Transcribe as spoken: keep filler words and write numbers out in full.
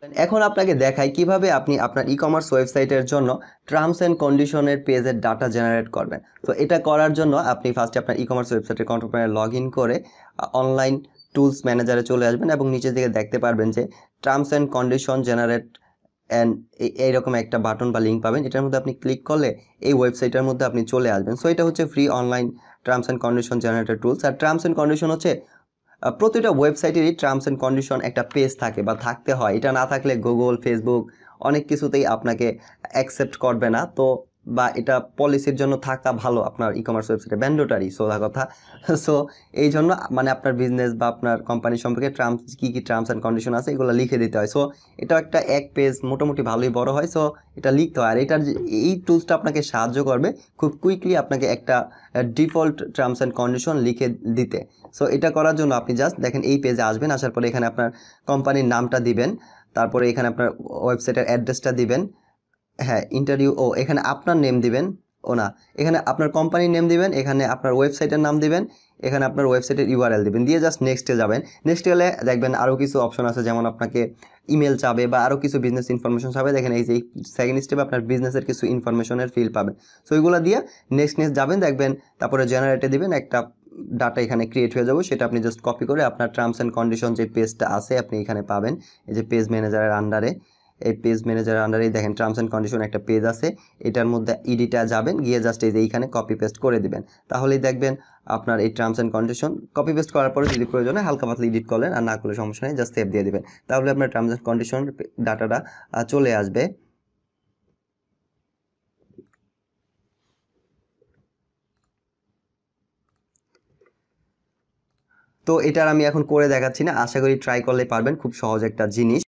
এখন আপনাকে দেখাই কিভাবে আপনি আপনার ই-কমার্স ওয়েবসাইটের জন্য টার্মস এন্ড কন্ডিশনের পেজের ডাটা জেনারেট করবেন। তো এটা করার জন্য আপনি ফার্স্টে আপনার ই-কমার্স ওয়েবসাইটের কন্ট্রোল প্যানেলে লগ ইন করে অনলাইন টুলস ম্যানেজারে চলে আসবেন এবং নিচের দিকে দেখতে পারবেন যে terms and condition generate and এইরকম একটা বাটন বা লিঙ্ক পাবেন। এটার মধ্যে আপনি ক্লিক করলে এই ওয়েবসাইটের মধ্যে আপনি চলে আসবেন। সো এটা হচ্ছে free online terms and condition generator tools. আর টার্মস অ্যান্ড কন্ডিশন হচ্ছে প্রতিটা ওয়েবসাইটেরই টার্মস অ্যান্ড কন্ডিশন একটা পেজ থাকে বা থাকতে হয়। এটা না থাকলে গুগল, ফেসবুক অনেক কিছুতেই আপনাকে অ্যাকসেপ্ট করবে না। তো বা এটা পলিসির জন্য থাকা ভালো আপনার ই কমার্স ওয়েবসাইটে, ম্যান্ডেটরি সোজা কথা। সো এই জন্য মানে আপনার বিজনেস বা আপনার কোম্পানি সম্পর্কে টার্মস কী কী টার্মস অ্যান্ড কন্ডিশন আছে এগুলো লিখে দিতে হয়। সো এটা একটা এক পেজ মোটামুটি ভালোই বড় হয়। সো এটা লিখতে হয়। আর এটার এই টুলসটা আপনাকে সাহায্য করবে খুব কুইকলি আপনাকে একটা ডিফল্ট টার্মস অ্যান্ড কন্ডিশন লিখে দিতে। সো এটা করার জন্য আপনি জাস্ট দেখেন এই পেজে আসবেন। আসার পরে এখানে আপনার কোম্পানির নামটা দিবেন, তারপরে এখানে আপনার ওয়েবসাইটের অ্যাড্রেসটা দিবেন। হ্যাঁ, ইন্টারভিউ ও এখানে আপনার নেম দিবেন, ও না, এখানে আপনার কোম্পানির নেম দিবেন, এখানে আপনার ওয়েবসাইটের নাম দিবেন, এখানে আপনার ওয়েবসাইটের ইউআরএল দিবেন, দিয়ে জাস্ট নেক্সটে যাবেন। নেক্সট গেলে দেখবেন আরও কিছু অপশন আছে, যেমন আপনাকে ইমেল চাবে বা আরও কিছু বিজনেস ইনফরমেশন চাবে। দেখেন এই যে সেকেন্ড স্টেপে আপনার বিজনেসের কিছু ইনফরমেশনের ফিল পাবেন। সো ওইগুলো দিয়ে নেক্সট নেক্সট যাবেন, দেখবেন তারপরে জেনারেটে দিবেন, একটা ডাটা এখানে ক্রিয়েট হয়ে যাবে। সেটা আপনি জাস্ট কপি করে আপনার টার্মস অ্যান্ড কন্ডিশন যে পেজটা আছে আপনি এখানে পাবেন। এই যে পেজ ম্যানেজারের আন্ডারে, এই পেজ ম্যানেজারের আন্ডারেই দেখেন টার্মস অ্যান্ড কন্ডিশন একটা পেজ আছে। এটার মধ্যে ইডিটা যাবেন, গিয়ে জাস্ট এই যে এইখানে কপি পেস্ট করে দিবেন। তাহলেই দেখবেন আপনার এই terms and condition copy paste করার পরে যদি প্রয়োজন হয় হালকা পাতলা এডিট করলেন, আর না করলে সমস্যা নেই, জাস্ট সেভ দিয়ে দিবেন। তাহলে আপনার টার্মস অ্যান্ড কন্ডিশন ডাটাটা চলে আসবে। তো এটার আমি এখন করে দেখাচ্ছি না, আশা করি ট্রাই করলে পারবেন, খুব সহজ একটা জিনিস।